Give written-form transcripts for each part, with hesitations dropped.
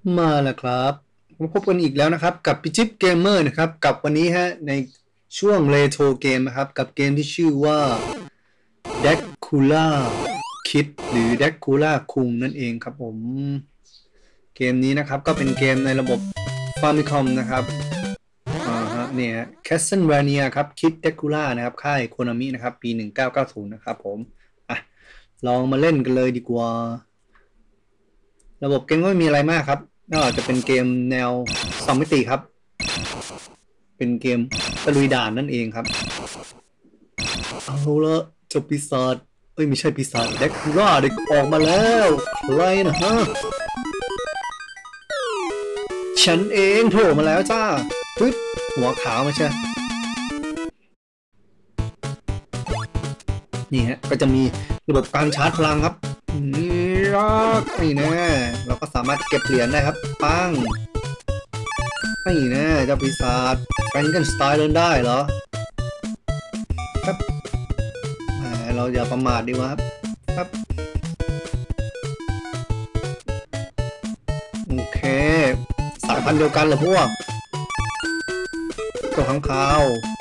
มาแล้วครับพบกันอีกแล้วนะครับกับพิจิปเกมเมอร์นะครับกับวันนี้ฮะในช่วงเรโทรเกมนะครับกับเกมที่ชื่อว่า Dracula Kid หรือ Dracula คุงนั่นเองครับผมเกมนี้นะครับก็เป็นเกมในระบบ Famicom นะครับเนี่ย Castlevania ครับ Kid Dracula นะครับค่ายโคนามินะครับปี1990นะครับผมลองมาเล่นกันเลยดีกว่าระบบเกมก็ไม่มีอะไรมากครับก็จะเป็นเกมแนว2 มิติครับเป็นเกมตะลุยด่านนั่นเองครับเอาละเจ้าปีศาจไม่ใช่ปีศาจแดกคูล่าได้ออกมาแล้วใครนะฮะฉันเองโผล่มาแล้วจ้าปึ๊บหัวขาวมาใช่นี่ฮะก็จะมีระบบการชาร์จพลังครับนี่แน่เราก็สามารถเก็บเหรียญได้ครับปังนี่แน่เจ้าปีศาจแฟรงเกนสไตน์เดินได้เหรอครับเราอย่าประมาทดีวะครับโอเคสายพันธุ์เดียวกันเหรอพวกเจ้าค้างคาว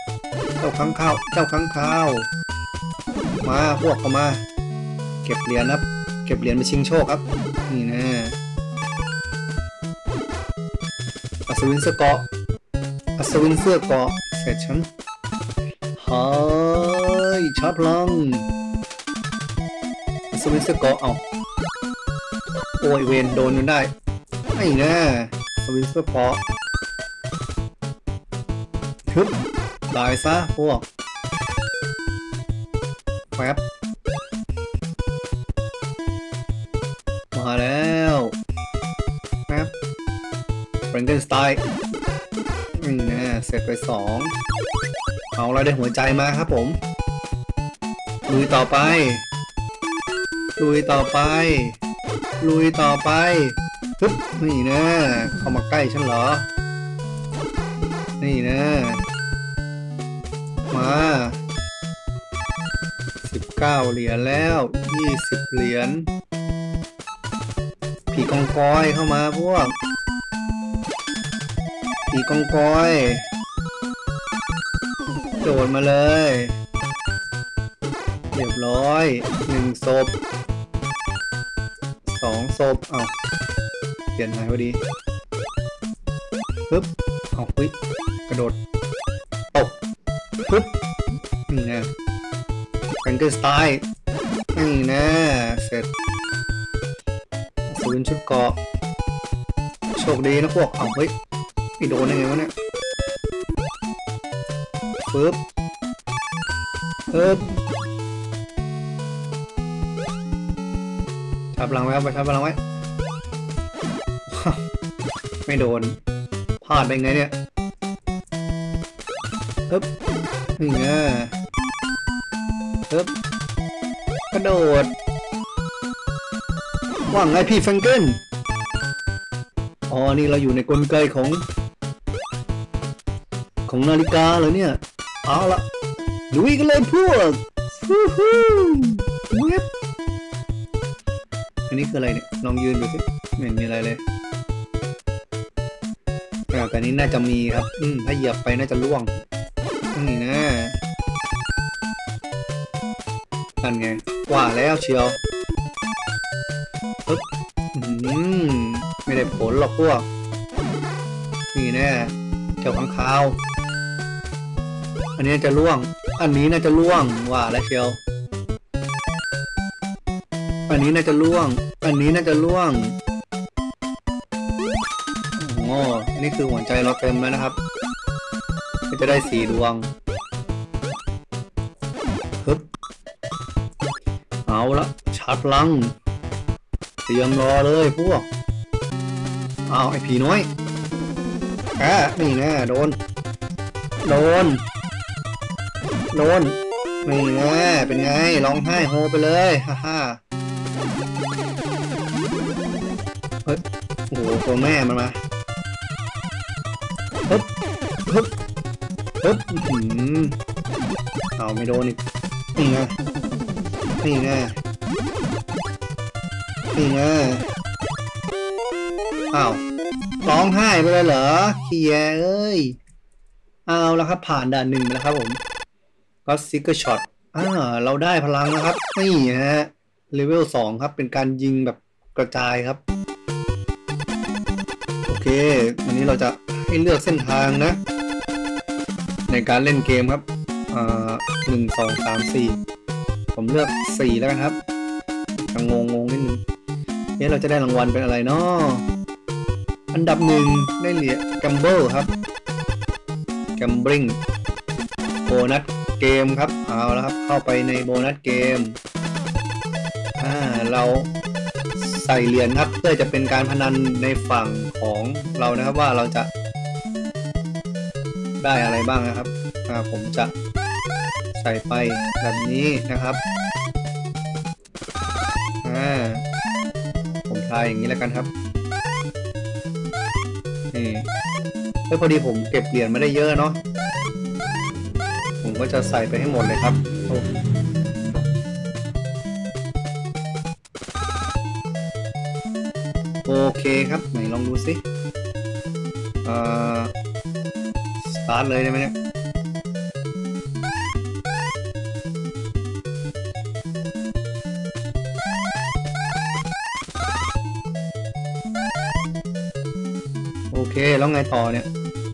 มาพวกเข้ามาเก็บเหรียญครับเก็บเหรียญไปชิงโชคครับนี่นะอัศวินเสื้อเกราะเสร็จฉันเฮ้ยชาร์จพลังอัศวินเสื้อเกราะเอาโอ้ยเวนโดนอยู่ได้ไม่แน่อัศวินเสื้อเกราะทึบตายซะพวกแป๊บมาแล้วแป๊บแฟรงเกนสไตน์นี่นะเสร็จไป2เอาเราได้หัวใจมาครับผมลุยต่อไปปึ๊บนี่นะเข้ามาใกล้ฉันเหรอนี่นะมา19 เหรียญแล้ว20 เหรียญผีกองกอยเข้ามาพวกผีกองกอยโดดมาเลยเรียบร้อย1 ศพ2 ศพเอาเปลี่ยนหายพอดีปึ๊บเอาปึ๊บกระโดดตบปึ๊บนี่นะแฟรงเกนสไตน์นี่นะเสร็จศูนย์ชุดเกาะโชคดีนะพวกเอาเฮ้ยไม่โดนยังไงวะเนี่ยปึ๊บชาร์จพลังไว้ไปชาร์จพลังไว้ไม่โดนพลาดได้ไงเนี่ยปึ๊บนี่ไงปึ๊บกระโดดว่างไงพี่แฟรงเกิลนี่เราอยู่ในกลไกของนาฬิกาเหรอเนี่ยเอาละลุยกันเลยพวกเว็บอันนี้คืออะไรเนี่ยลองยืนดูสิไม่เห็นมีอะไรเลยแต่นี้น่าจะมีครับถ้าเหยียบไปน่าจะล่วงนี่นะนั่นไงว่าแล้วเชียวปึ๊บไม่ได้ผลหรอกพวกนี่แน่เจ้าข้างคาวอันนี้จะล่วงอันนี้น่าจะล่วงว่าแล้วเชียวอันนี้น่าจะล่วงโอ้นี่คือหัวใจเราเต็มแล้วนะครับก็จะได้4 ดวงปึ๊บเอาละชาร์จพลังเตรียมรอเลยพวกเอาไอ้ผีน้อยนี่แน่โดนนี่แน่เป็นไงร้องไห้โฮไปเลยฮ่าเฮ้ยโอ้โหตัวแม่มันมาปึ๊บเอาไม่โดนอีกนี่ไงอ้าวร้องไห้ไปเลยเหรอเคียเอ้ยเอาแล้วครับผ่านด่านหนึ่งแล้วครับผมก็ซิกเกอร์ช็อตเราได้พลังนะครับนี่ฮะเลเวล2ครับเป็นการยิงแบบกระจายครับโอเควันนี้เราจะให้เลือกเส้นทางนะในการเล่นเกมครับ1 2 3 4ผมเลือก4แล้วกันครับจะงงนิดนึงเราจะได้รางวัลเป็นอะไรเนาะอันดับ1ได้เหรียญกัมเบิลครับกัมบริงโบนัสเกมครับเอาแล้วครับเข้าไปในโบนัสเกมเราใส่เหรียญครับเพื่อจะเป็นการพนันในฝั่งของเรานะครับว่าเราจะได้อะไรบ้างนะครับผมจะใส่ไปแบบนี้นะครับผมทายอย่างนี้แล้วกันครับนี่พอดีผมเก็บเหรียญมาได้เยอะเนาะผมก็จะใส่ไปให้หมดเลยครับโอเคครับไหนลองดูสิสตาร์ทเลยได้ไหมเนี่ยโอเคแล้วไงต่อเนี่ย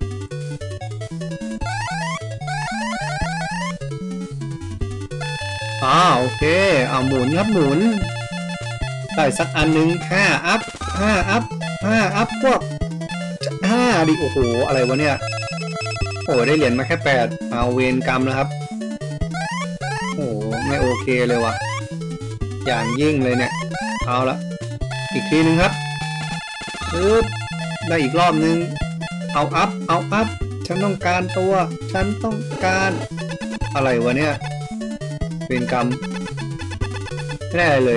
โอเคหมุนครับหมุนได้สักอันนึง5 อัพพวก5ดิโอ้โหอะไรวะเนี่ยโอ้ได้เหรียญมาแค่8เอาเวรกรรมแล้วครับโอ้ไม่โอเคเลยว่ะอย่างยิ่งเลยเนี่ยเอาละอีกทีนึงครับได้อีกรอบนึงเอาอัพฉันต้องการตัวฉันต้องการอะไรวะเนี่ยเวรกรรมไม่ได้เลย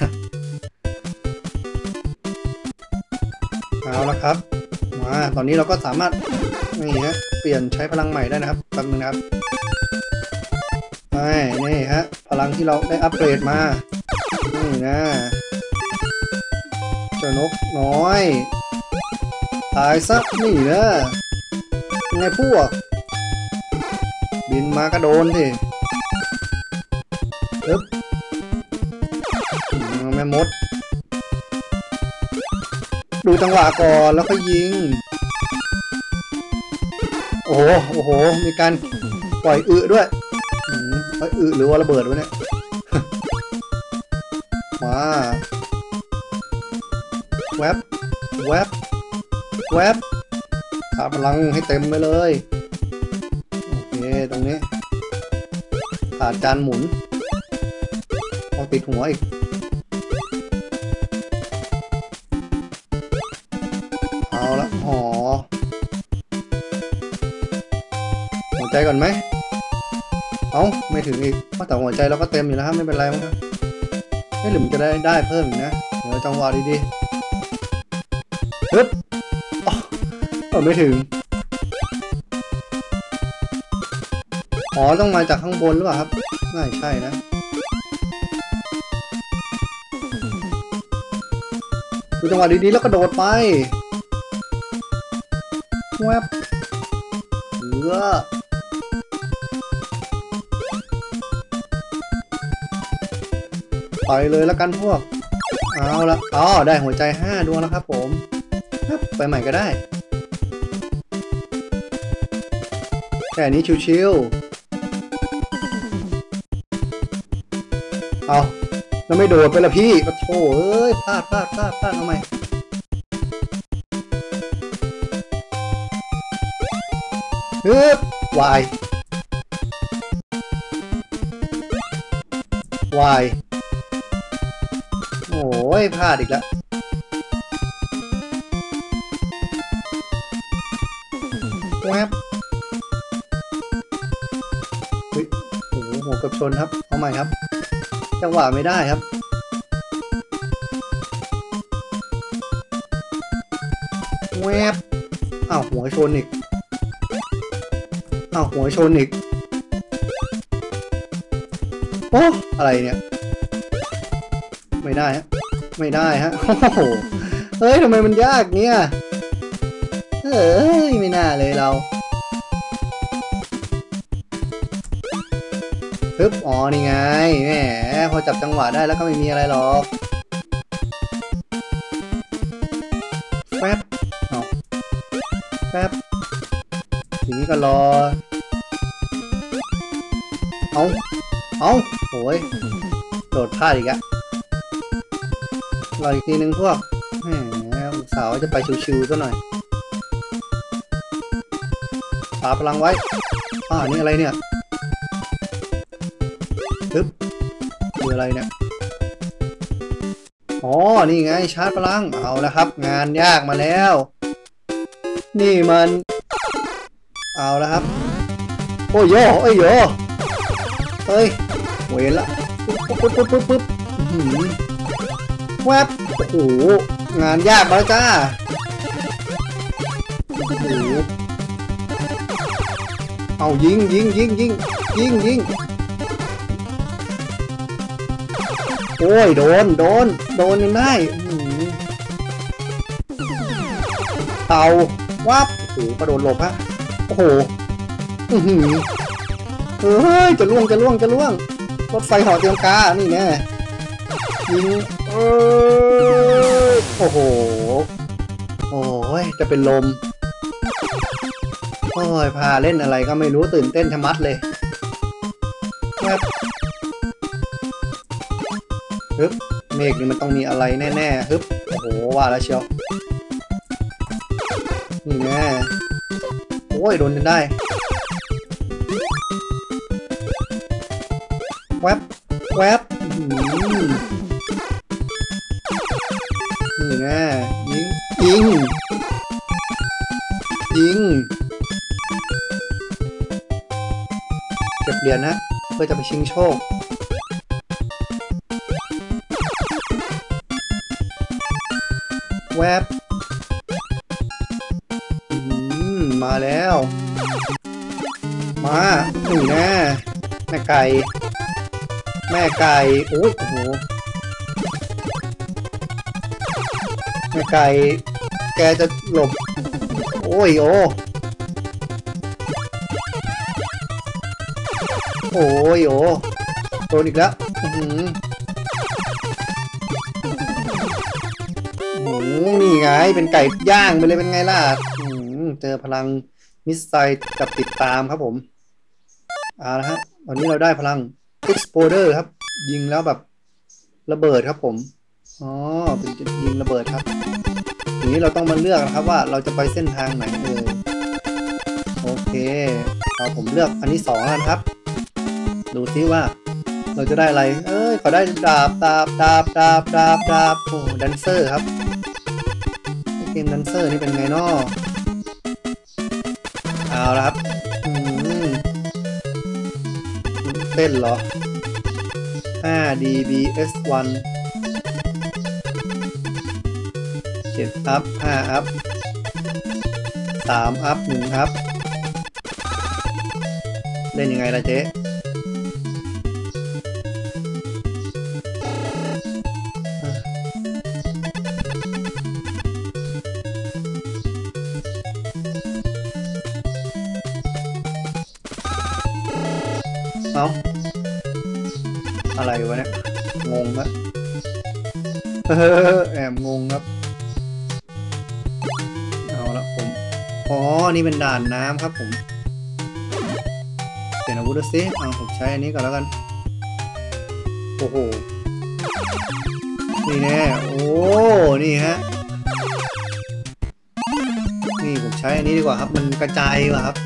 เอาละครับตอนนี้เราก็สามารถนี่ฮะเปลี่ยนใช้พลังใหม่ได้นะครับแป๊บนึงนะครับนี่ฮะพลังที่เราได้อัปเกรดมานี่นะเจ้านกน้อยตายซักนี่นะยังไงพวกบินมาก็โดนสิแม่มดดูจังหวะก่อนแล้วก็ยิงโอ้โหมีการปล่อยด้วยปล่อยหรือว่าระเบิดวะเนี่ยมาแวบหาพลังให้เต็มไปเลยโอเคตรงนี้ขาดจานหมุนเอาติดหัวอีกเอาละหัวใจก่อนไหมไม่ถึงอีกเพราะแต่หัวใจเราก็เต็มอยู่แล้วครับไม่เป็นไรมั้งครับไม่หรือมันจะได้เพิ่มอีกนะเดี๋ยวจังหวะดีไม่ถึงต้องมาจากข้างบนหรือเปล่าครับน่าใช่นะดูจังหวะดีๆแล้วก็โดดไปแวบไปเลยแล้วกันพวกเอาละได้หัวใจ5 ดวงแล้วครับผมไปใหม่ก็ได้แค่นี้ชิวๆแล้วไม่โดดไปละพี่โอ้โหพลาดเอาใหม่วายโอ้ยพลาดอีกแล้วแวบหัวกับชนครับเอาใหม่ครับจังหวะไม่ได้ครับแวบหัวชนอีกหัวชนอีกอะไรเนี่ยไม่ได้ฮะโอ้โหทำไมมันยากเนี่ยยไม่น่าเลยเราปึ๊บอ๋อนี่ไงแหมพอจับจังหวะได้แล้วก็ไม่มีอะไรหรอกแป๊บเอาแป๊บทีนี้ก็รอเอาโอ้ยโดดพลาดอีกอะรออีกทีนึงพวกแหมอุตส่าห์จะไปชิวๆซะหน่อยปาพลังไว้นี่อะไรเนี่ยปึ๊บคืออะไรเนี่ยอ๋อนี่ไงชาร์จพลังเอาแล้วครับงานยากมาแล้วนี่มันเอาแล้วครับโอ้ยโยเอ้ยโยเฮ้ยเวรละปึ๊บแวบโอ้โหงานยากมาแล้วจ้าโอ้โหเอายิงโอ้ยโดนยังได้เต่าวับโอ้โหกระโดดหลบฮะโอ้โหเฮ้ยจะล่วงรถไฟเหาะเตียงกานี่แน่ยิงโอ้โหโอ้ยจะเป็นลมโอ้ยพาเล่นอะไรก็ไม่รู้ตื่นเต้นชะมัดเลยครับฮึบเมฆนี่มันต้องมีอะไรแน่ๆฮึบโอ้โหว่าแล้วเชียวนี่แน่โอ้ยโดนจนได้แวบนี่แน่ยิงเก็บเหรียญนะเพื่อจะไปชิงโชคแวบมาแล้วมานี่แน่แม่ไก่โอ้ยโอ้โหแม่ไก่แกจะหลบโอ้ยโอ้โดนอีกแล้วนี่ไงเป็นไก่ย่างไปเลยเป็นไงล่ะเจอพลังมิสไซล์กับติดตามครับผมเอาละฮะวันนี้เราได้พลัง Exploder ครับยิงแล้วแบบระเบิดครับผมเป็นยิงระเบิดครับทีนี้เราต้องมาเลือกนะครับว่าเราจะไปเส้นทางไหนโอเคผมเลือกอันที่2แล้วครับดูซิว่าเราจะได้อะไรขอได้ดาบโอ้แดนเซอร์ครับเกมแดนเซอร์นี่เป็นไงน้อเอาละครับเต้นเหรอ 5dbs1 7 อัพ 5 อัพ 3 อัพ 1 อัพเล่นยังไงล่ะเจ๊อะไรวะเนี่ยงงครับแอบงงครับเอาละผมนี่เป็นด่านน้ำครับผมเปลี่ยนอาวุธซิผมใช้อันนี้ก่อนแล้วกันโอ้โหนี่แน่นี่ฮะนี่ผมใช้อันนี้ดีกว่าครับมันกระจายกว่าครับ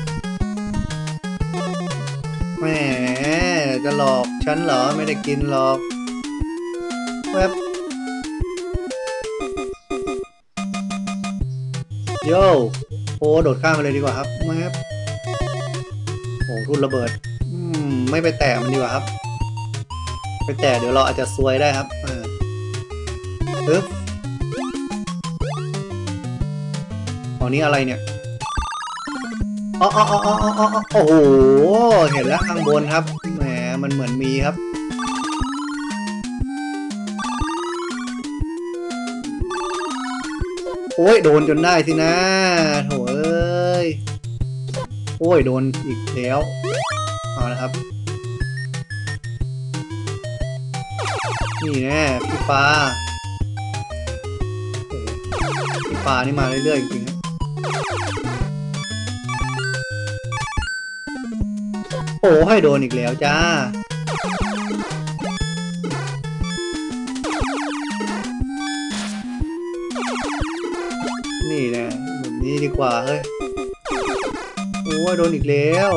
แหมจะหลอกฉันเหรอไม่ได้กินหรอกแวบโย่โดดข้ามไปเลยดีกว่าครับแวบทุ่นระเบิดไม่ไปแตะมันดีกว่าครับไปแตะเดี๋ยวเราอาจจะซวยได้ครับปึ๊บนี่อะไรเนี่ยโอ้โหเห็นแล้วข้างบนครับแหมมันเหมือนมีครับโอ้ยโดนจนได้สินะโถเอ้โอ้ยโดนอีกแล้วเอาละครับนี่แน่พี่ปลาพี่ปลานี่มาเรื่อยๆจริงๆครับโอ้ให้โดนอีกแล้วจ้านี่แน่แบบนี้ดีกว่าเฮ้ยโอ้ยโดนอีกแล้ว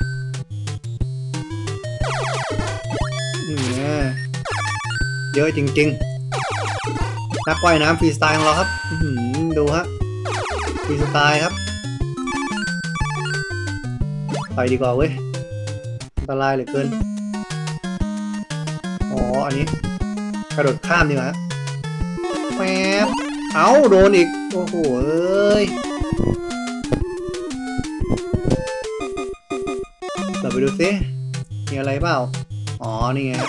นี่แน่เยอะจริงๆนักว่ายน้ำฟรีสไตล์ของเราครับดูฮะฟรีสไตล์ครับไปดีกว่าเว้ยอันตรายเหลือเกินอ๋ออันนี้กระโดดข้ามดีกว่าแป๊บเอาโดนอีกโอ้โหเอ้ยเราไปดูซิมีอะไรเปล่าอ๋อนี่ไง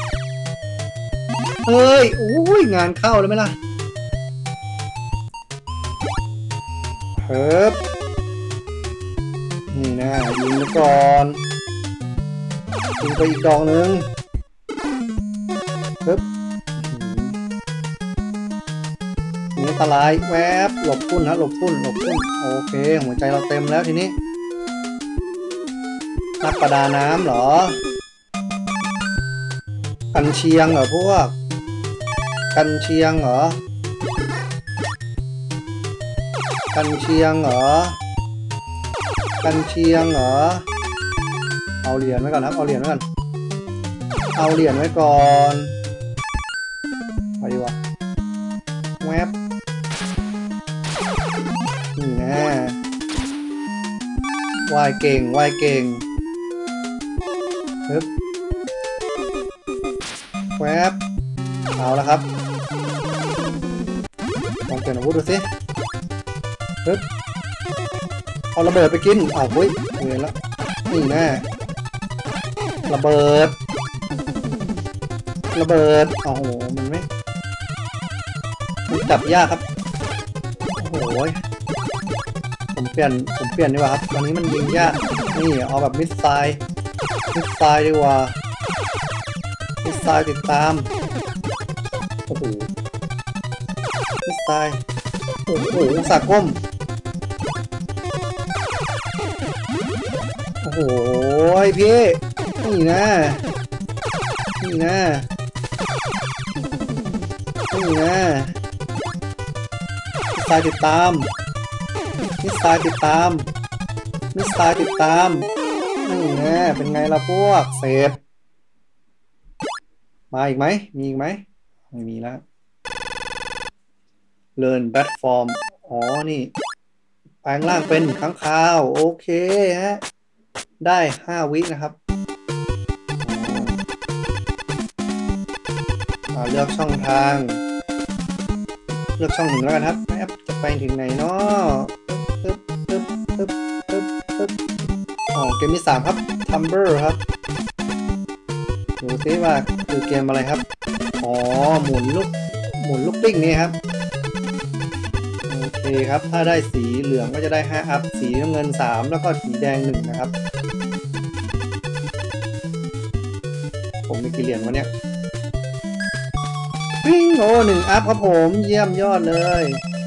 เฮ้ยโอ้ยงานเข้าแล้วไหมล่ะเฮ้ยนี่นะยิงไปก่อนยิงไปอีกดอกนึงปึ๊บนี่อันตรายแวบหลบพุ่นนะหลบพุ่นโอเคหัวใจเราเต็มแล้วทีนี้นักประดาน้ำเหรอกันเชียงเหรอพวกกันเชียงเหรอกันเชียงเหรอกันเชียงเหรอเอาเหรียญไว้ก่อนครับเอาเหรียญไว้ก่อนเอาเหรียญไว้ก่อนไปดีกว่าแวบนี่แน่วายเก่งฮึบแวบเอาแล้วครับลองเปลี่ยนอาวุธดูสิฮึบเอาระเบิดไปกินเอาเฮ้ยเห็นแล้วนี่แน่ระเบิดโอ้โหมันไม่จับยากครับโอ้โหผมเปลี่ยนดีกว่าครับตอนนี้มันยิงยากนี่เอาแบบมิสไซล์ดีกว่ามิสไซล์ติดตามโอ้โหมิสไซล์โอ้โหสากก้มโอ้โหพี่นี่นะมิสไซล์ติดตามนี่แน่เป็นไงล่ะพวกเสร็จมาอีกไหมมีอีกไหมไม่มีแล้ว Learn Platform อ๋อนี่แปลงร่างเป็นค้างคาวโอเคฮะได้5 วินะครับเลือกช่องทางเลือกช่องหนึ่งแล้วกันครับแอปจะไปถึงไหนเนาะอ๋อเกมที่3ครับ Tumblr ครับดูซิว่าคือเกมอะไรครับอ๋อหมุนลูกปิ้งนี่ครับโอเคครับถ้าได้สีเหลืองก็จะได้5 อัพสีน้ำเงิน3แล้วก็สีแดง1นะครับผมมีกี่เหรียญวะเนี่ยวิ่งโอ้1 อัพครับผมเยี่ยมยอดเลย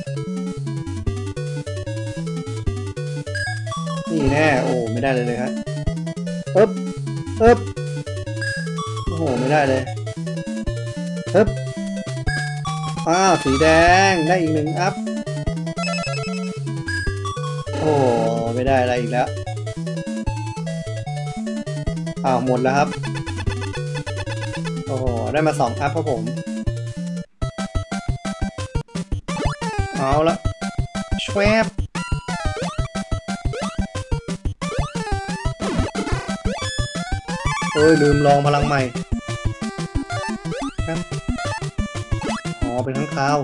นี่แน่โอ้ไม่ได้เลยครับโอ้โหไม่ได้เลยสีแดงได้อีก1 อัพโอ้ไม่ได้อะไรอีกแล้วหมดแล้วครับโอ้ได้มา2 อัพครับผมเอาละชวบลืมลองพลังใหม่ครับอ๋อเป็นข้างคาว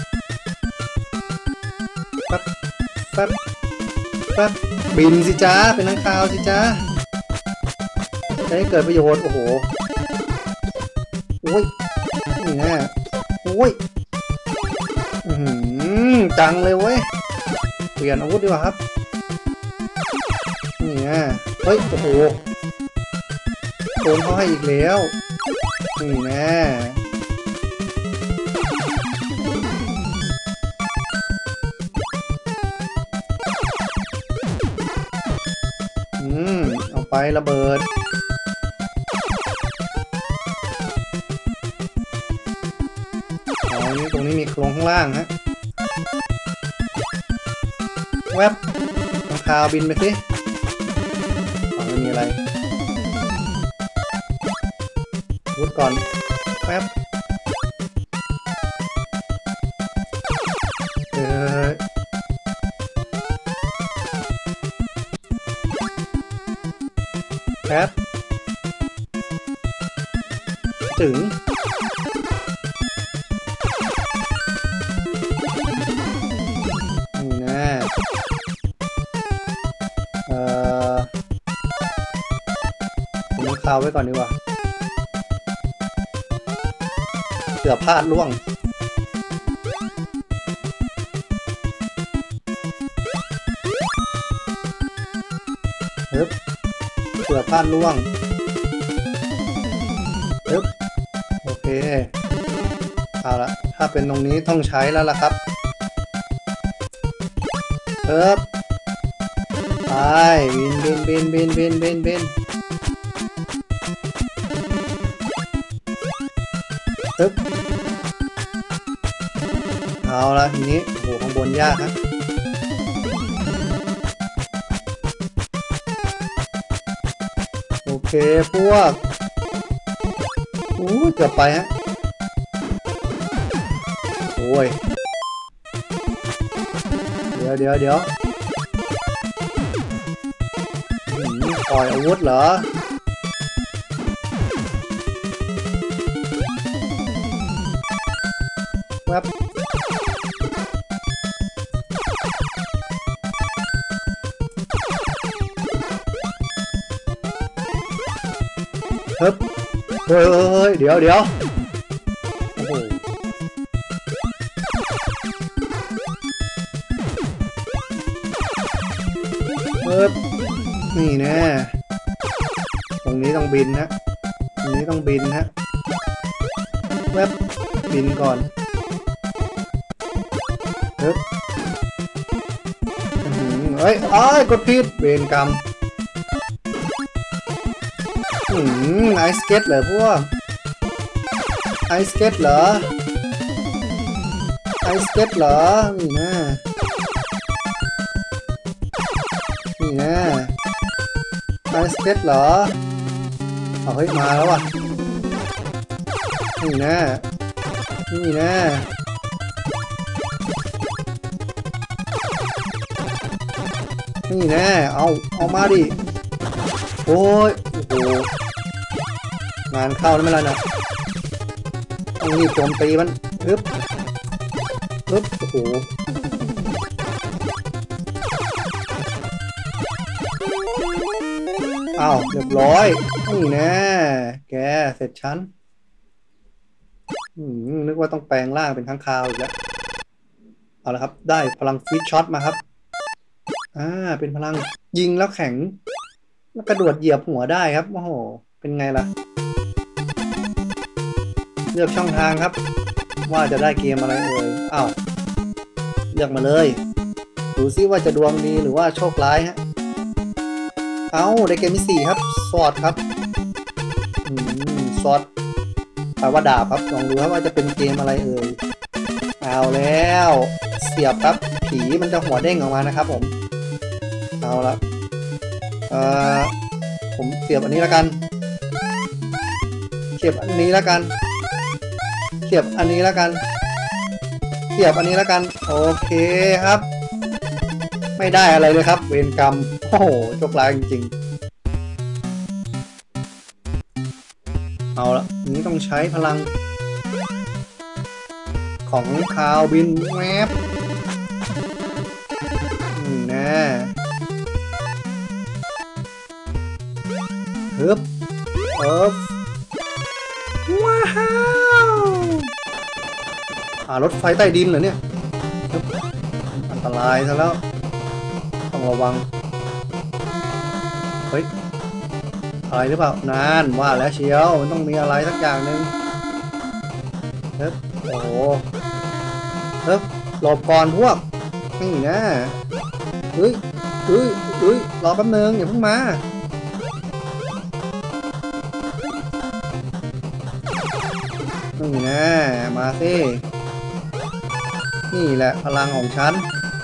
แป๊บบินสิจ้าเป็นข้างคาวสิจ้าจะให้เกิดประโยชน์โอ้โหโอ้ยนี่แน่โอ้ยจังเลยเว้ยเปลี่ยนอาวุธดีกว่าครับนี่นะเฮ้ยโอ้โหโดนเขาให้อีกแล้วนี่นะเอาไประเบิดนี่ตรงนี้มีโครงข้างล่างฮะแวบข้างคาวบินไปสิไม่มีอะไรวุดก่อนแป๊บแป๊บถึงนี่นะผมคาวไว้ก่อนดีกว่าเกือบพลาดล่วงเกือบพลาดล่วงโอเคเอาละถ้าเป็นตรงนี้ต้องใช้แล้วล่ะครับไปบินเอาละทีนี้โอ้โหข้างบนยากฮะโอเคพวกเกือบไปฮะโอ้ยเดี๋ยวปล่อยอาวุธเหรอแวบเฮ้ยเดี๋ยวโอ้โหนี่แน่ตรงนี้ต้องบินนะตรงนี้ต้องบินฮะแวบบินก่อนเฮ้ยกดผิดเวรกรรมไอสเก็ตเหรอพวกไอสเก็ตเหรอนี่นะไอสเก็ตเหรอเอาเฮ้ยมาแล้วว่ะนี่นะเอามาดิโอ้ยโอ้โหงานเข้าแล้วไม่ไรนะต้องรีบโจมตีมันโอ้โหเรียบร้อยนี่แน่แกเสร็จฉันนึกว่าต้องแปลงร่างเป็นค้างคาวอีกแล้วเอาละครับได้พลังฟิชช็อตมาครับเป็นพลังยิงแล้วแข็งแล้วกระโดดเหยียบหัวได้ครับโอ้โหเป็นไงล่ะเลือกช่องทางครับว่าจะได้เกมอะไรเอ่ยเลือกมาเลยดูซิว่าจะดวงดีหรือว่าโชคร้ายฮะได้เกมที่4ครับสอดครับสอดแปลว่าดาบครับลองดูครับว่าจะเป็นเกมอะไรเอ่ยเอาแล้วเสียบครับผีมันจะหัวเด้งออกมานะครับผมเอาละผมเสียบอันนี้แล้วกันเสียบอันนี้แล้วกันโอเคครับไม่ได้อะไรเลยครับเวรกรรมโอ้โหโชคร้ายจริงๆเอาละนี้ต้องใช้พลังของคาวบินแมปแน่ว้าวรถไฟใต้ดินเหรอเนี่ยอันตรายซะแล้วต้องระวังเฮ้ยอะไรหรือเปล่านานว่าแล้วเชียวมันต้องมีอะไรสักอย่างหนึ่งเฮ้ยโอ้โหเฮ้ยหลบก่อนพวกนี่นะเฮ้ยรอแป๊บนึงอย่าเพิ่งมานี่นะมาสินี่แหละพลังของฉัน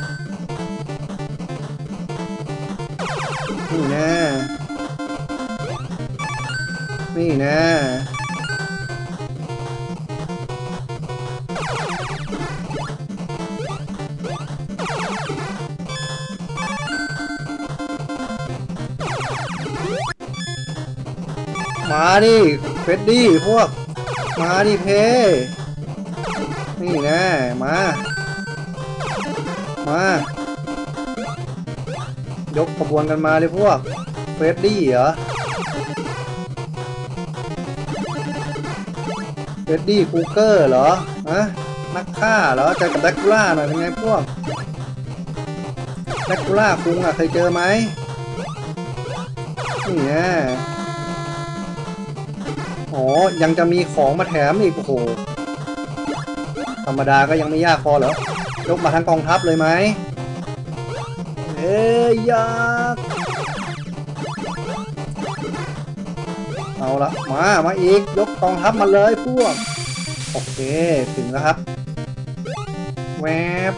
นี่นะนี่นะมาดิเฟรดดี้พวกมาดิเพนี่นะมายกขบวนกันมาเลยพวกเฟรดดี้เหรอเฟรดดี้คูเกอร์เหรอฮะนักฆ่าเหรอเจอกับแดร็กคูล่าหน่อยเป็นไงพวกแดร็กคูล่าคุงอ่ะเคยเจอไหมนี่นะอ๋อยังจะมีของมาแถมอีกโอ้โหธรรมดาก็ยังไม่ยากพอเหรอยกมาทั้งกองทัพเลยไหมเอ้ยยากเอาละมาอีกยกกองทัพมาเลยพวกโอเคถึงแล้วครับแวบ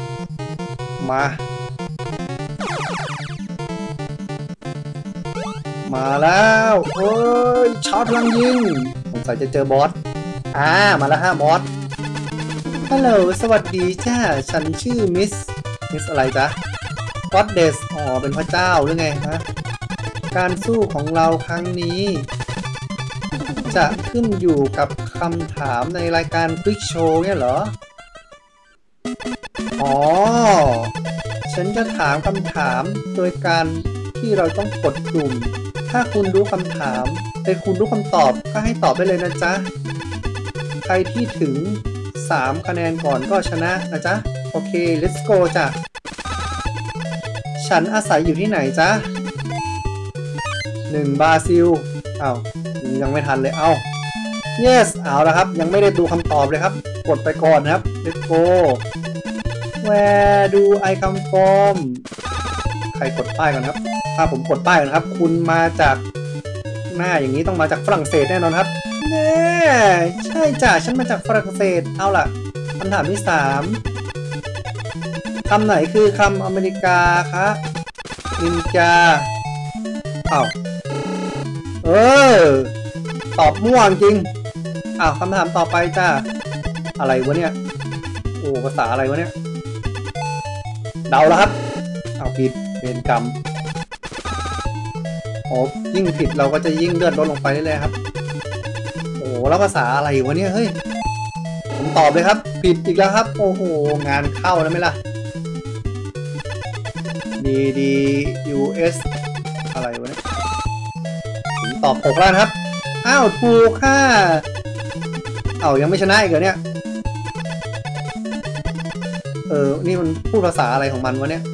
มาแล้วเฮ้ยชาร์จพลังยิงสงสัยจะเจอบอสมาแล้วฮะบอสฮัลโหลสวัสดีจ้าฉันชื่อมิสอะไรจ๊ะก็อดเดสอ๋อเป็นพระเจ้าหรือไงฮะการสู้ของเราครั้งนี้จะขึ้นอยู่กับคำถามในรายการควิกโชว์เนี่ยเหรออ๋อฉันจะถามคำถามโดยการที่เราต้องกดปุ่มถ้าคุณรู้คำถามแต่คุณรู้คำตอบก็ให้ตอบได้เลยนะจ๊ะใครที่ถึง3คะแนนก่อนก็ชนะนะจ๊ะโอเค let's go จ้ะฉันอาศัยอยู่ที่ไหนจ๊ะ1บราซิลยังไม่ทันเลยyes เอาละครับยังไม่ได้ดูคำตอบเลยครับกดไปก่อนนะครับ let's go where do I come from ใครกดป้ายก่อนครับถ้าผมกดป้ายก่อนครับคุณมาจากหน้าอย่างนี้ต้องมาจากฝรั่งเศสแน่นอนครับแน่ใช่จ้ะฉันมาจากฝรั่งเศสเอาล่ะคำถามที่3คำไหนคือคำอเมริกาคะนินจาตอบม่วงจริงคำถามต่อไปจ้าอะไรวะเนี่ยโอ้ภาษาอะไรวะเนี่ยเดาแล้วครับผิดเป็นกรรมยิ่งผิดเราก็จะยิ่งเลือดลดลงไปเรื่อยๆครับโอ้แล้วภาษาอะไรวะเนี่ยเฮ้ยผมตอบเลยครับผิดอีกแล้วครับโอ้โหงานเข้าแล้วไหมล่ะ US อะไรวะเนี่ยผมตอบ6แล้วครับถูกค่ะยังไม่ชนะอีกเหรอเนี่ยนี่มันพูดภาษาอะไรของมันวะเนี่ย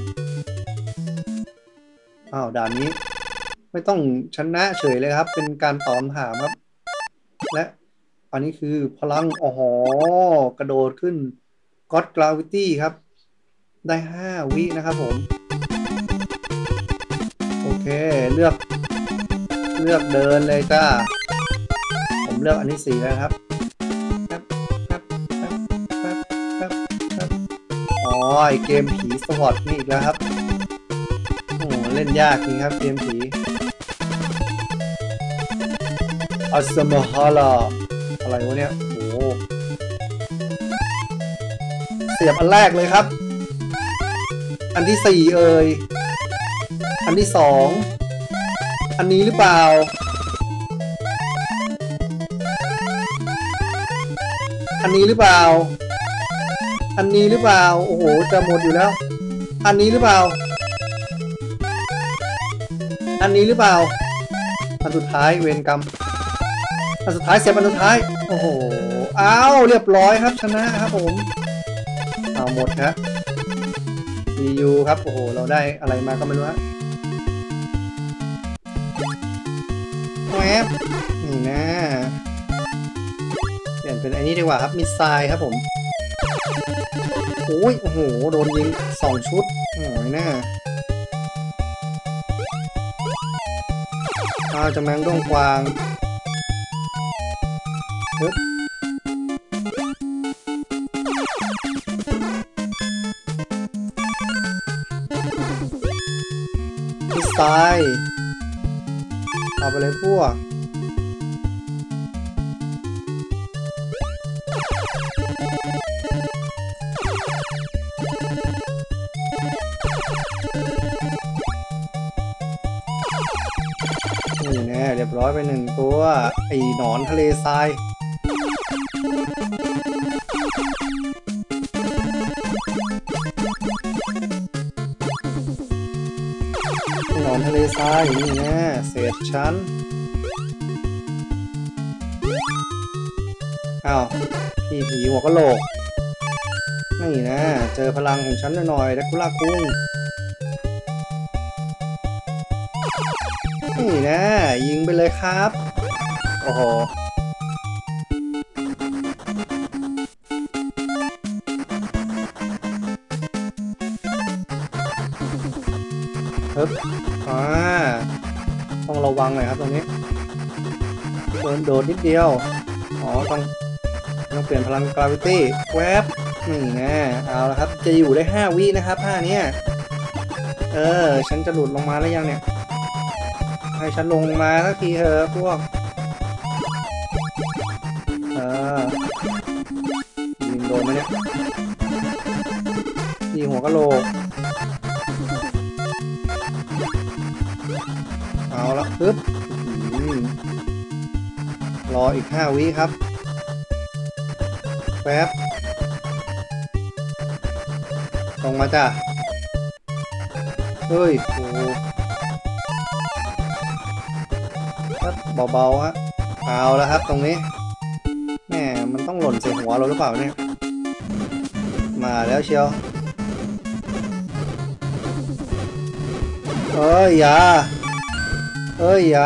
ด่านนี้ไม่ต้องชนะเฉยเลยครับเป็นการตอบคำถามครับและอันนี้คือพลังกระโดดขึ้น God Gravity ครับได้5 วินะครับผมโอเคเลือกเดินเลยจ้าผมเลือกอันที่4แล้วครับไอเกมผีสวอตนี่อีกแล้วครับเล่นยากจริงครับเกมผีอัสมาฮาลาอะไรวะเนี่ยโอ้เสียบอันแรกเลยครับอันที่4อันที่2อันนี้หรือเปล่าอันนี้หรือเปล่าโอ้โหจะหมดอยู่แล้วอันนี้หรือเปล่าอันสุดท้ายเวรกรรมอันสุดท้ายเสียบอันสุดท้ายโอ้โหเรียบร้อยครับชนะครับผมหมดครับ CU ครับโอ้โหเราได้อะไรมาก็ไม่รู้ฮะแวบนี่นะเปลี่ยนเป็นอันนี้ดีกว่าครับมิสไซล์ครับผมโอ้ยโอ้โหโดนยิง2 ชุดโอ้ยน่าจะแมงด้วงกวางฮึบมิสไซล์เอาไปเลยพวกนี่แน่เรียบร้อยไป1 ตัวไอ้หนอนทะเลทรายหนอนทะเลทรายนี่แน่เศษชั้นอ้าวพี่ผีหัวกะโหลกนี่นะเจอพลังของฉันหน่อยแดกคูล่าคุ้งนี่นะยิงไปเลยครับโอ้โหฮึบต้องระวังหน่อยครับตรงนี้โดนนิดเดียวอ๋อต้องเปลี่ยนพลังกราวิตี้แวบนี่นะเอาละครับจะอยู่ได้5 วินะครับท่านี้ฉันจะหลุดลงมาแล้วยังเนี่ยให้ฉันลงมาสักทีเถอะพวกยิงโดนไหมเนี่ยยิงหัวกะโหลกเอาละปึ๊บรออีก5 วิครับแป๊บลงมาจ้ะเฮ้ยโอ้เบาๆฮะเอาแล้วครับตรงนี้แหมมันต้องหล่นใส่หัวเราหรือเปล่าเนี่ยมาแล้วเชียวอย่าอย่า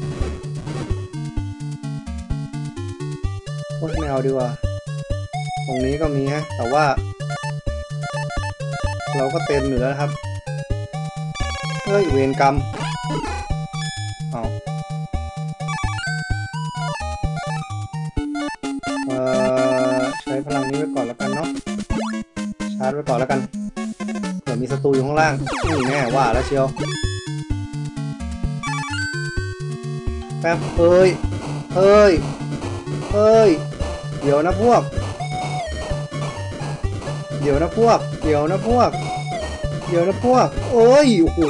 ไม่เอาดีกว่าตรงนี้ก็มีฮะแต่ว่าเราก็เต็มอยู่แล้วครับเวรกรรมเอาใช้พลังนี้ไว้ก่อนแล้วกันเนาะชาร์จไว้ก่อนแล้วกันเผื่อมีศัตรูอยู่ข้างล่างนี่แน่ว่าแล้วเชียวแป๊บเดี๋ยวนะพวกโอ้ยโอ้โห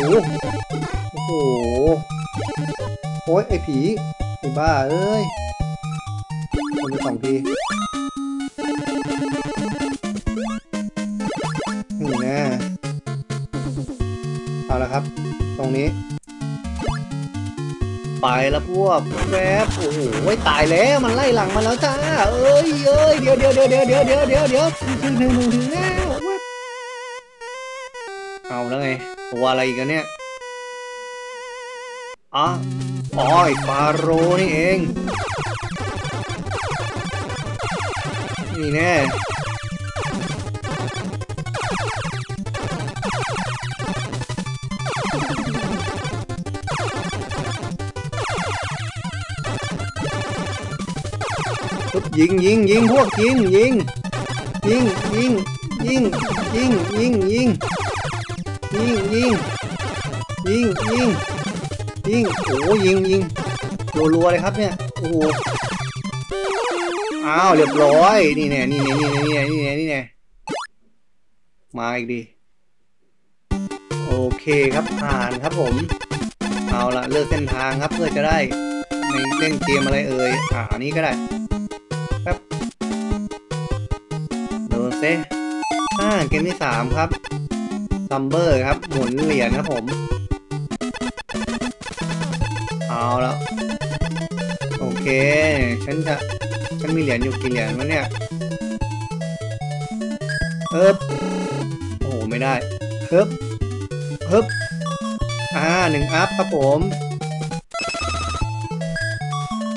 โอ้ยไอ้ผีไอ้บ้าคนไป2 ทีนี่แน่เอาละครับตรงนี้ไปแล้วพวกแวบโอ้โหตายแล้วมันไล่หลังมาแล้วจ้าเดี๋ยวถึงแล้วเอาแล้วไงตัวอะไรกันเนี่ยอ๋อไอ้ฟาโรนี่เองนี่แน่ยิงพวกยิงโอ้ยิงรัวๆเลยครับเนี่ยโอ้โหอ้าวเรียบร้อยนี่แน่มาอีกดิโอเคครับผ่านครับผมเอาละเลือกเส้นทางครับเพื่อจะได้ในเล่นเกมอะไรอันนี้ก็ได้แป๊บโดนเซเกมที่3ครับซัมเบอร์ครับหมุนเหรียญครับผมเอาแล้วโอเคฉันมีเหรียญอยู่กี่เหรียญวะเนี่ยโอ้โหไม่ได้ฮึบ1 อัพครับผม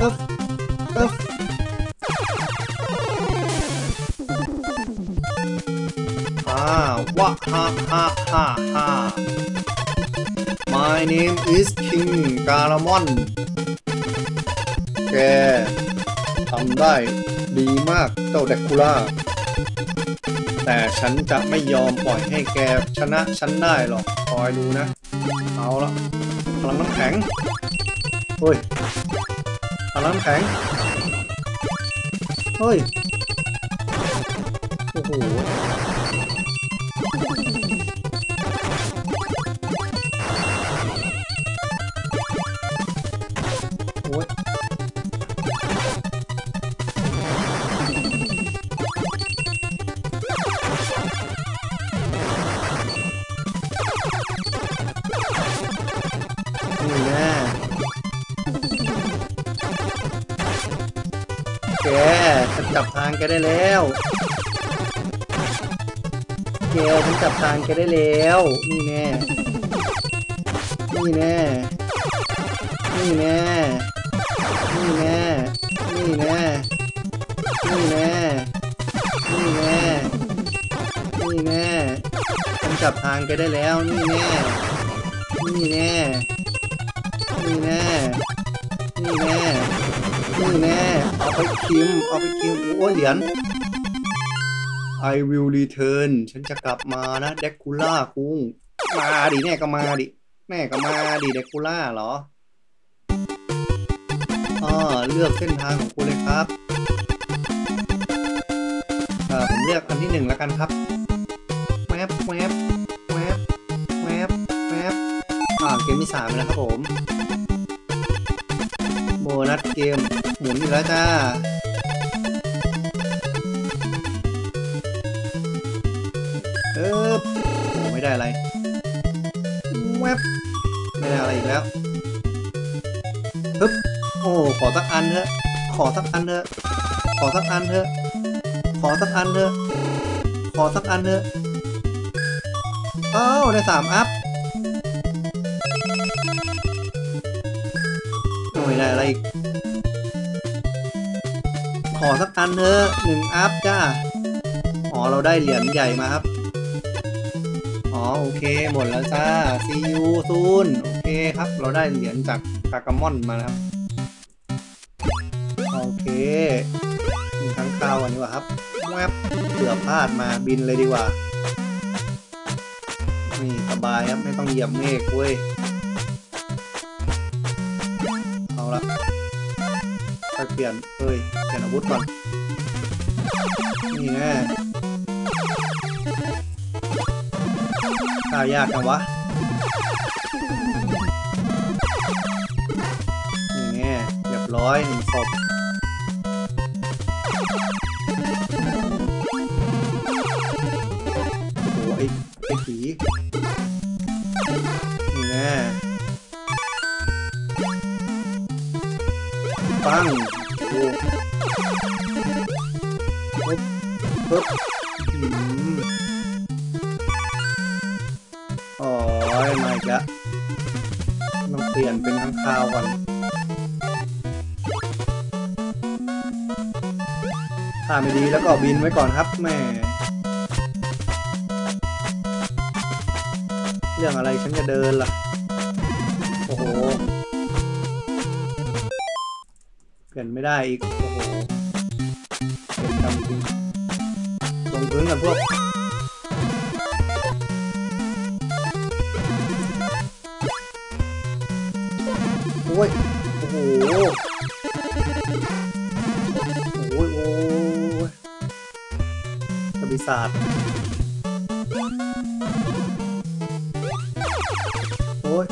อึ๊บอึ๊บวะฮ่าฮ่าฮ่าฮ่า My name is King Garamon แกทำได้ดีมากเจ้าแดกคูล่าแต่ฉันจะไม่ยอมปล่อยให้แกชนะฉันได้หรอกคอยดูนะเอาละพลังน้ำแข็งเฮ้ยพลังน้ำแข็งเฮ้ยโอ้โหโอ้ยนี่แน่แกฉันจับทางแกได้แล้วฉันจับทางแกได้แล้วนี่แน่นี่แน่นี่แน่นี่แน่นี่แน่นี่แน่นี่แน่นี่แน่ฉันจับทางแกได้แล้วนี่แน่นี่แน่นี่แน่นี่แน่นี่แน่เอาไปคิมโอ้ยเหรียญI will return ฉันจะกลับมานะแดกคูล่าคุงมาดิแน่ก็มาดิแดกคูล่าเหรอเลือกเส้นทางของคุณเลยครับผมเลือกอันที่1แล้วกันครับแวบเกมที่3นะครับผมโบนัสเกมหมุนอีกแล้วจ้าไม่ได้อะไรแวบไม่ได้อะไรอีกแล้วฮึบโอ้ขอสักอันเถอะขอสักอันเถอะอ้าวได้3อัพไม่ได้อะไรอีกขอสักอันเถอะ1อัพจ้าเราได้เหรียญใหญ่มาครับโอเคหมดแล้วจ้า see you soon โอเคครับเราได้เหรียญจากกากามอนมาแล้วโอเคมีทั้งข้าวกันดีกว่าครับแวบเผื่อพลาดมาบินเลยดีกว่านี่สบายครับไม่ต้องเหยียบเมฆเว้ยเอาละไปเปลี่ยนอาวุธก่อนนี่แน่ข้ายากจังวะนี่ไงเรียบร้อย1 ศพโอ้ยไอ้ผีนี่ไงปังโอ้ปึ๊บมาอีกแล้วต้องเปลี่ยนเป็นข้างคาวก่อนถ้าไม่ดีแล้วก็บินไว้ก่อนครับแม่เรื่องอะไรฉันจะเดินล่ะโอ้โหเปลี่ยนไม่ได้อีกโอ้โหำจริงลงพื้นกันพวกโอ้ยโอ้โหโอ้ยโอ้ยกระบี่ศาสตร์โอ้ย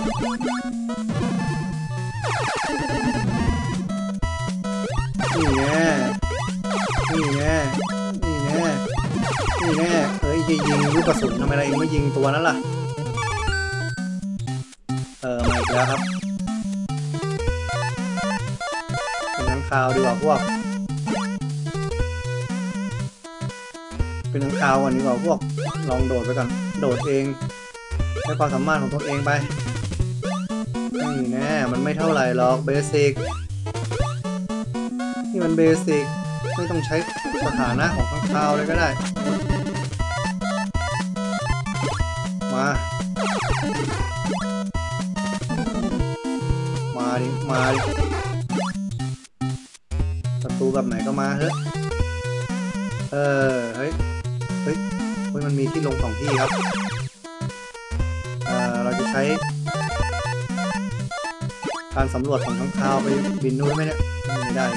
นี่แน่นี่แน่นี่แน่นี่แน่เฮ้ยยิงลูกกระสุนทำไมเราเองไม่ยิงตัวนั้นล่ะมาอีกแล้วครับเป็นค้างคาวดีกว่าพวกเป็นค้างคาวก่อนดีกว่าพวกลองโดดไปก่อนโดดเองใช้ความสามารถของตัวเองไปนี่แน่มันไม่เท่าไหร่หรอกเบสิกนี่มันเบสิกไม่ต้องใช้สถานะของค้างคาวเลยก็ได้มาดิศัตรูแบบไหนก็มาเฮ้ยเฮ้ยมันมีที่ลง2ที่ครับเราจะใช้การสำรวจของค้างคาวไปบินนู่นไหมเนี่ยไม่ได้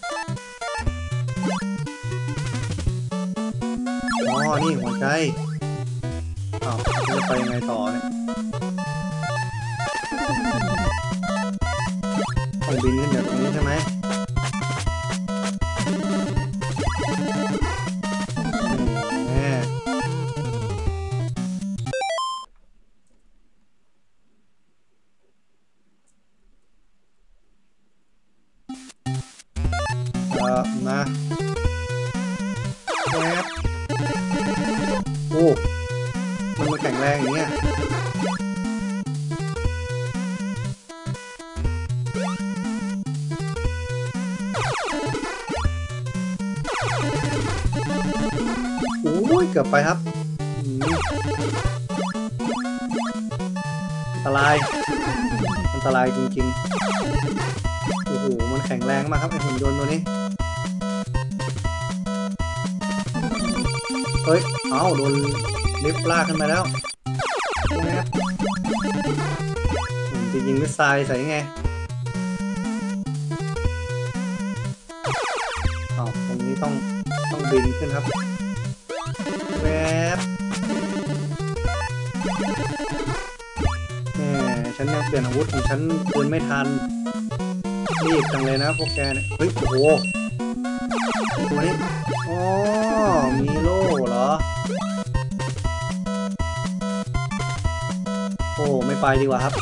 นี่หัวใจจะไปยังไงต่อเนี่ยต้องบินขึ้นจากตรงนี้ใช่ไหมมาแป๊บโอ้มันแข็งแรงอย่างเงี้ยโอ้ยเกือบไปครับอันตรายจริงๆโอ้โหมันแข็งแรงมากครับไอ้หุ่นยนต์ตัวนี้เฮ้ยโดนลิฟต์ลากขึ้นมาแล้วจะยิงมิสไซล์ใส่ไงตรงนี้ต้องบินขึ้นครับแวบฉันยังเปลี่ยนอาวุธของฉันปืนไม่ทันรีบจังเลยนะพวกแกเนี่ยเฮ้ยโอ้โหตัวนี้มีโล่เหรอไม่ไปดีกว่าครับ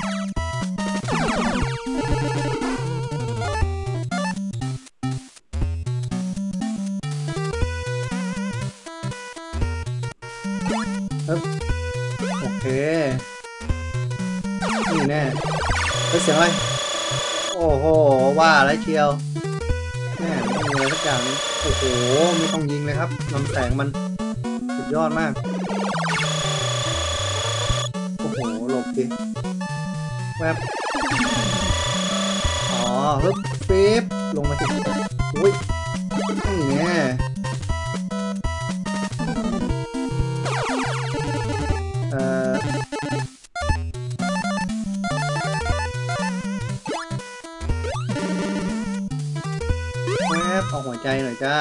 โอเคนี่แน่เสียงอะไรโอ้โหว่าอะไรเชียวไม่มีอะไรสักอย่างนี้โอ้โหไม่ต้องยิงเลยครับลำแสงมันสุดยอดมากโอ้โหหลบดิแวบฮึบฟีบลงมาสิอุ้ยนี่แน่เอาหัวใจหน่อยจ้า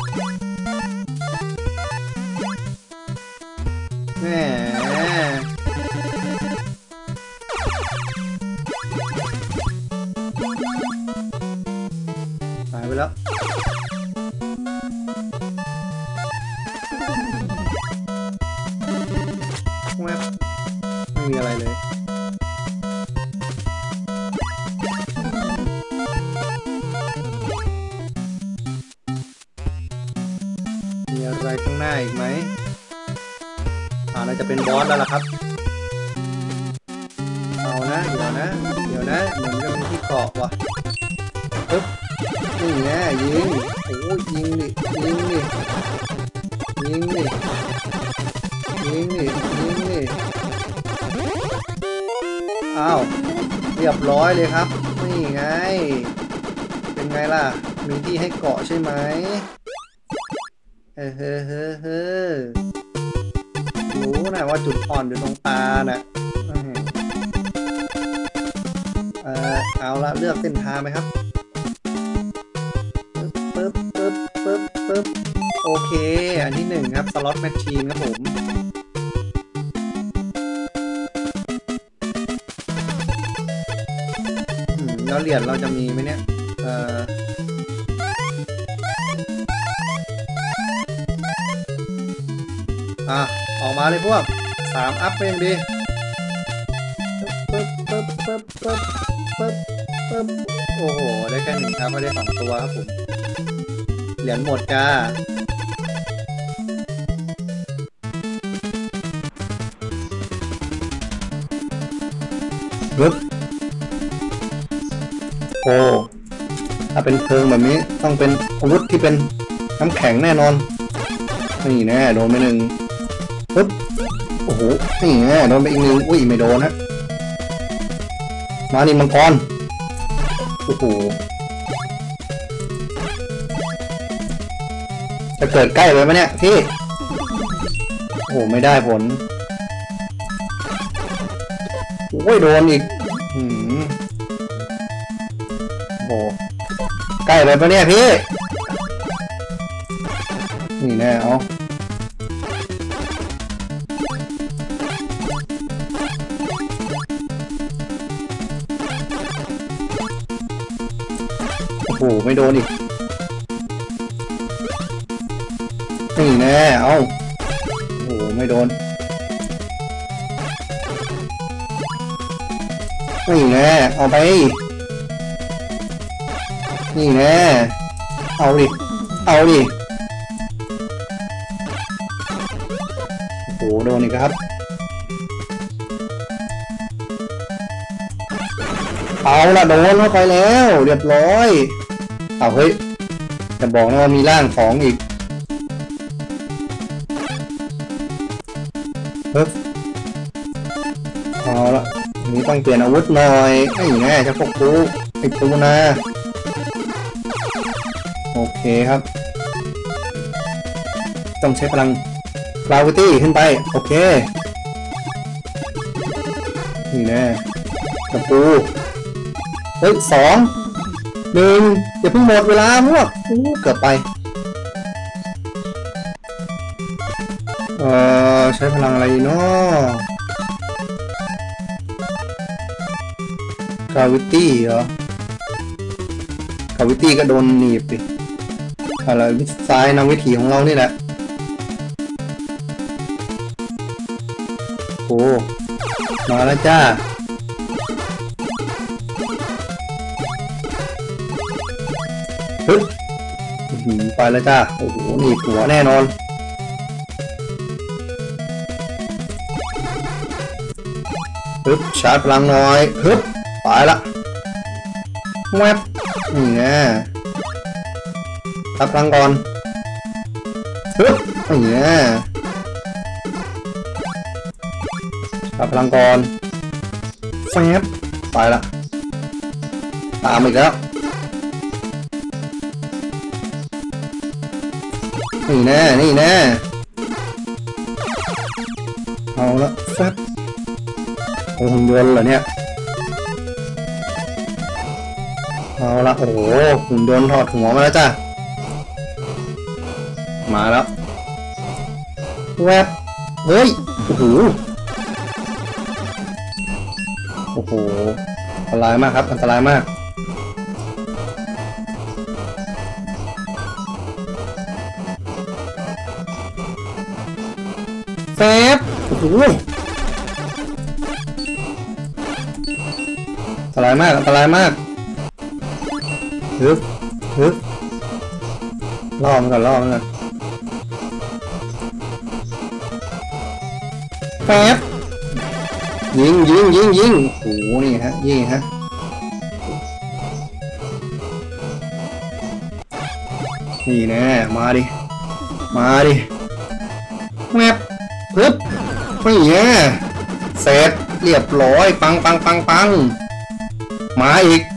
แหมหายไปแล้วแวบไม่มีอะไรเลยมีอะไรข้างหน้าอีกไหมน่าจะเป็นบอสแล้วล่ะครับเอานะเดี๋ยวนะเหมือนจะมีที่เกาะว่ะปึ๊บนี่ไงยิงโอ้ยยิงดิอ้าวเรียบร้อยเลยครับนี่ไงเป็นไงล่ะมีที่ให้เกาะใช่ไหมรู้นะว่าจุดอ่อนอยู่ตรงตาน่ะเอาละเลือกเส้นทางไหมครับปึ๊บโอเคอันที่หนึ่งครับสล็อตแมชชีนครับผมแล้วเหรียญเราจะมีไหมเนี่ยออกมาเลยพวก3 อัพไปยังดีปึ๊บโอ้โหได้แค่1ครับไม่ได้2 ตัวครับผมเหรียญหมดจ้าปึ๊บโอ้ถ้าเป็นเพลิงแบบนี้ต้องเป็นอาวุธที่เป็นน้ำแข็งแน่นอนนี่แน่โดนไป1ปึ๊บโอ้โหนี่แน่โดนไปอีก1อุ้ยไม่โดนฮะมานี่มังกรโอ้โหจะเกิดใกล้เลยไหมเนี่ยพี่โอ้ไม่ได้ผลโอ้ยโดนอีกโอ้ใกล้เลยปะเนี่ยพี่นี่แน่เอาโอ้โหไม่โดนอีกนี่แน่เอาโอ้โหไม่โดนนี่แน่เอาไปนี่แน่เอาดิโอ้โหโดนอีกครับเอาละโดนเข้าไปแล้วเรียบร้อยเอาเฮ้ยจะบอกนะว่ามีร่างของอีกเอาละนี้ต้องเปลี่ยนอาวุธหน่อยไอ้แง่จะพวกกูไอ้ปูนะโอเคครับต้องใช้พลังกราวตี้ขึ้นไปโอเคนี่แน่ตะปูเฮ้ย2 1อย่าเพิ่งหมดเวลาพวกเกือบไปใช้พลังอะไรเนาะกราวิตี้เหรอกราวิตี้ก็โดนหนีบดิอะไรวิสัยนำวิถีของเรานี่แหละโอ้มาแล้วจ้าฮึบไปแล้วจ้าโอ้โหหนีบหัวแน่นอนฮึบชาร์จพลังหน่อยฮึบไปละแวบนี่ไงรับพลังก่อนฮึบนี่ไงรับพลังก่อนแฟบไปละตามอีกแล้วนี่แน่เอาละแฟบโอ้หุ่นยนต์เหรอเนี่ยเอาละโอ้โหหุ่นยนต์ถอดหัวมาแล้วจ้ะมาแล้วแวบเฮ้ยโอ้โหอันตรายมากครับอันตรายมากแฟบโอ้โหอันตรายมากฮึบล่อมันก่อนแฟบยิงโอ้โหนี่ฮะยิงฮะนี่แน่มาดิแวบฮึบนี่แน่เสร็จเรียบร้อยปังมาอีก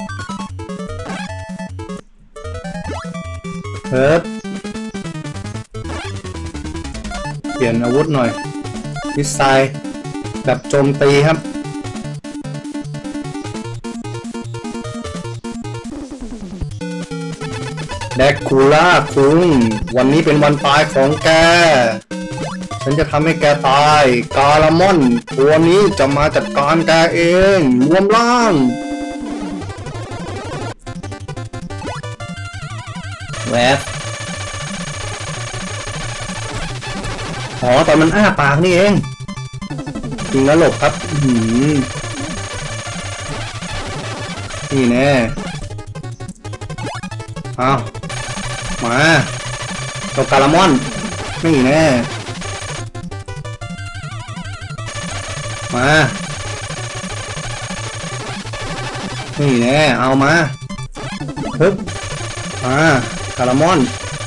ฮึบเปลี่ยนอาวุธหน่อยมิสไซล์แบบโจมตีครับแดกคูล่าคุงวันนี้เป็นวันตายของแกฉันจะทำให้แกตายกาลามอนตัวนี้จะมาจัดการแกเองรวมร่างแวบอ๋อตอนมันอ้าปากนี่เองจริงแล้วหลบครับนี่แน่เอามาตัวกาลามอนนี่แน่มานี่แน่เอามาฮึบมากาลามอน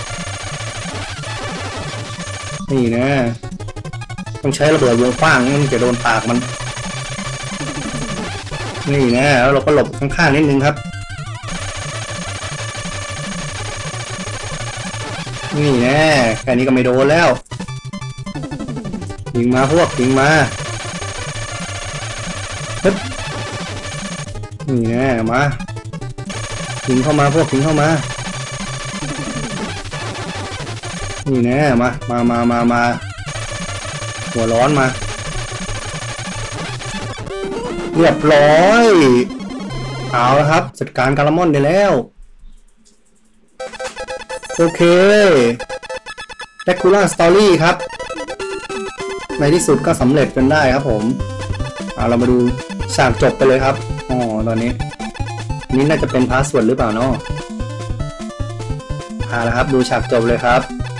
นี่แน่ต้องใช้ระเบิดวงกว้างมันจะโดนปากมันนี่แน่แล้วเราก็หลบข้างๆนิดนึงครับนี่แน่แค่นี้ก็ไม่โดนแล้วยิงมาพวกยิงมาฮึบนี่แน่มายิงเข้ามาพวกยิงเข้ามานี่แน่มาหัวร้อนมาเรียบร้อยเอาละครับจัดการกาลามอนได้แล้วโอเคแดกคูล่าสตอรี่ครับในที่สุดก็สำเร็จจนได้ครับผมเรามาดูฉากจบไปเลยครับอ๋อตอนนี้นี่น่าจะเป็นพาสเวิร์ดหรือเปล่าเนาะแล้วครับดูฉากจบเลยครับ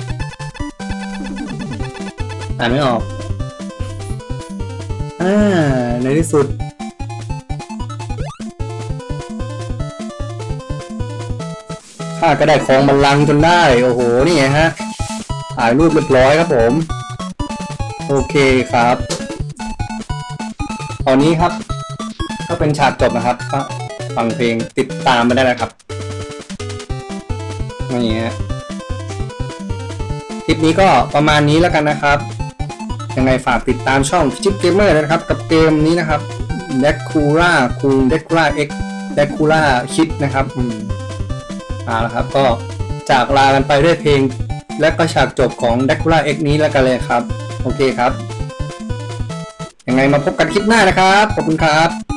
อ่านไม่ออกในที่สุดข้าก็ได้ครองบัลลังก์จนได้โอ้โหนี่ไงฮะถ่ายรูปเรียบร้อยครับผมโอเคครับตอนนี้ครับก็เป็นฉากจบนะครับฟังเพลงติดตามมาได้นะครับนี่ฮะคลิปนี้ก็ประมาณนี้แล้วกันนะครับยังไงฝากติดตามช่องพิชิตเกมเมอร์นะครับกับเกมนี้นะครับแดกคูล่าคุงแดกคูล่าเอ็กแดกคูล่าคิดนะครับแล้วครับก็จากลากันไปด้วยเพลงและก็ฉากจบของแดกคูล่าเอ็กนี้แล้วกันเลยครับโอเคครับยังไงมาพบกันคลิปหน้านะครับขอบคุณครับ